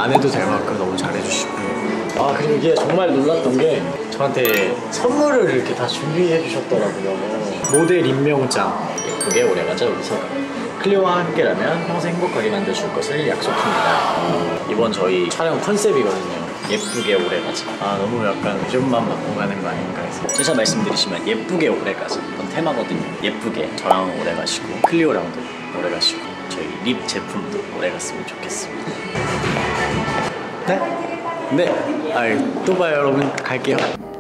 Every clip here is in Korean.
안 해도 될 만큼 너무 잘해주시고. 아 그리고 이게 정말 놀랐던 게 저한테 선물을 이렇게 다 준비해 주셨더라고요. 모델 임명장. 예쁘게 오래가자 여기서. 클리오와 함께라면 평생 행복하게 만들어줄 것을 약속합니다. 이번 저희 촬영 컨셉이거든요. 예쁘게 오래가자. 아 너무 약간 이름만 바꿔 가는 거 아닌가 해서 제가 말씀드리지만 예쁘게 오래가자 그런 테마거든요. 예쁘게 저랑 오래가시고 클리오랑도 오래가시고 저희 립 제품도 오래갔으면 좋겠습니다. 네? 네. 아이 또 봐요 여러분. 갈게요.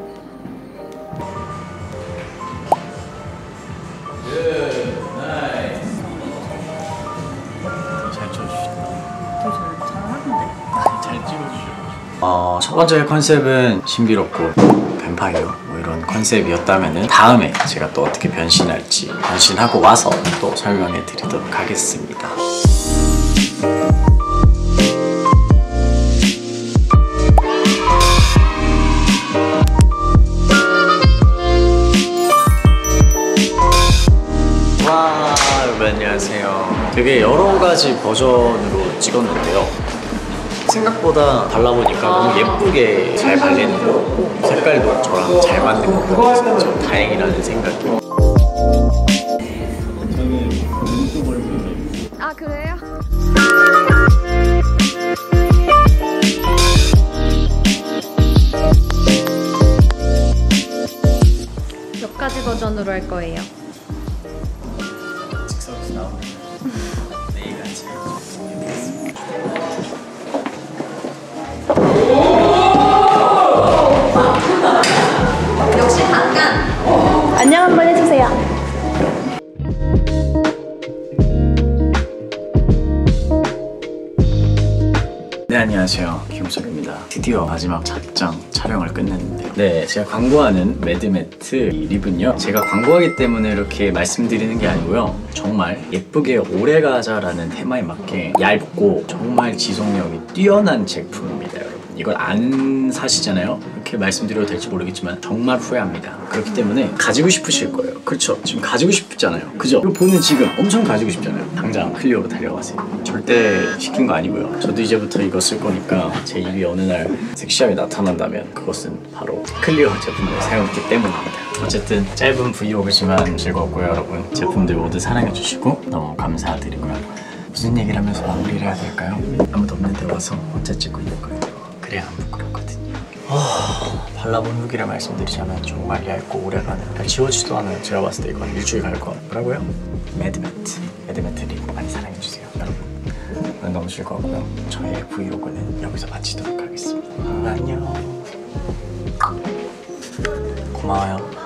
첫 번째 컨셉은 신비롭고 뱀파이어 뭐 이런 컨셉이었다면은 다음에 제가 또 어떻게 변신할지 변신하고 와서 또 설명해 드리도록 하겠습니다. 와 여러분 안녕하세요. 되게 여러 가지 버전으로 찍었는데요. 생각보다 발라보니까 너무 예쁘게 잘 발리는 것 같고 색깔도 저랑 잘 맞는 것 같아서 좀 다행이라는 생각이. 아 그래요? 몇 가지 버전으로 할 거예요? 즉석에서 나오는 네 가지. 역시 잠깐! 안녕 한번 해주세요. 네 안녕하세요 김우석입니다. 드디어 마지막 착장 촬영을 끝냈는데 네 제가 광고하는 매드매트 이 립은요 제가 광고하기 때문에 이렇게 말씀드리는 게 아니고요 정말 예쁘게 오래가자라는 테마에 맞게 얇고 정말 지속력이 뛰어난 제품입니다 여러분. 이걸 안 사시잖아요. 이렇게 말씀드려도 될지 모르겠지만 정말 후회합니다. 그렇기 때문에 가지고 싶으실 거예요. 그렇죠? 지금 가지고 싶잖아요. 그죠? 이거 보는 지금 엄청 가지고 싶잖아요. 당장 클리오로 달려가세요. 절대 시킨 거 아니고요. 저도 이제부터 이거 쓸 거니까 제 입이 어느 날 섹시함이 나타난다면 그것은 바로 클리오 제품을 사용했기 때문입니다. 어쨌든 짧은 브이로그지만 즐거웠고요 여러분. 제품들 모두 사랑해주시고 너무 감사드리고요. 무슨 얘기를 하면서 마무리를 해야 될까요? 아무도 없는데 와서 혼자 찍고 있는 거예요. 그래야 안 부끄럽거든요. 발라본 후기를 말씀드리자면 정말 얇고 오래가는 지워지지도 않아요. 제가 봤을 때 이건 일주일 갈 거 같더라고요. 매드매트 립 많이 사랑해주세요 여러분. 오늘 너무 즐거웠고요. 저의 브이로그는 여기서 마치도록 하겠습니다. 안녕. 고마워요.